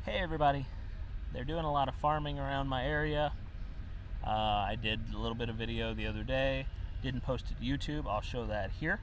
Hey everybody, they're doing a lot of farming around my area. I did a little bit of video the other day, didn't post it to YouTube. I'll show that here.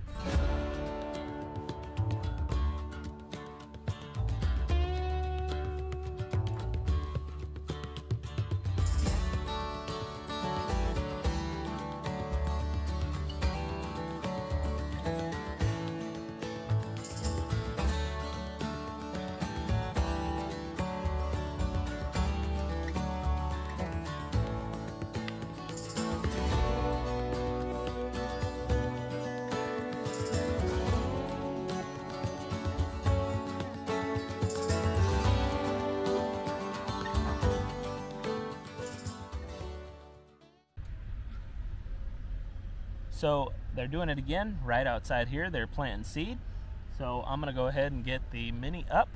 So they're doing it again right outside here. They're planting seed. So I'm gonna go ahead and get the Mini up.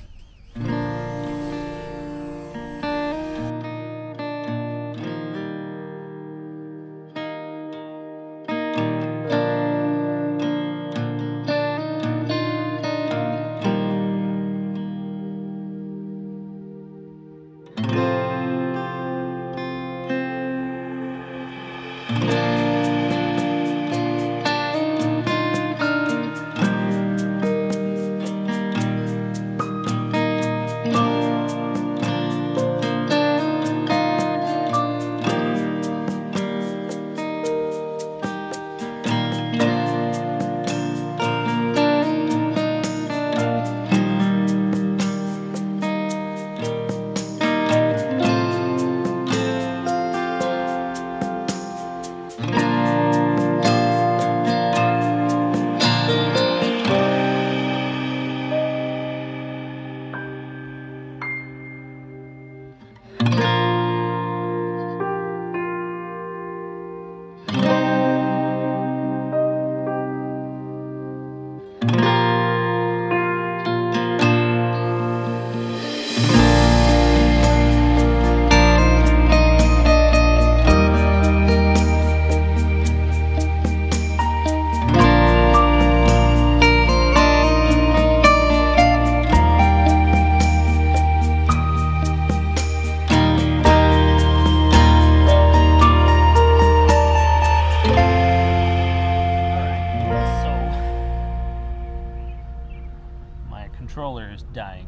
Controller is dying,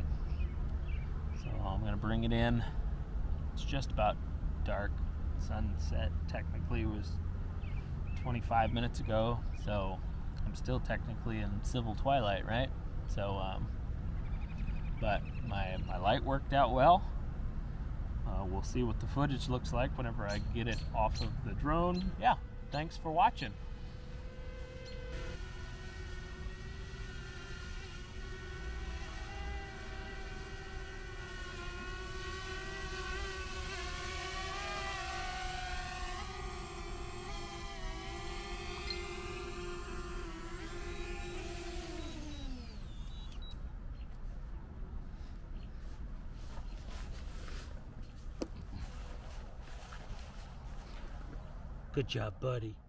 so I'm gonna bring it in. It's just about dark. Sunset technically was 25 minutes ago, so I'm still technically in civil twilight, right? So but my light worked out well. We'll see what the footage looks like whenever I get it off of the drone. Yeah, thanks for watching. Good job, buddy.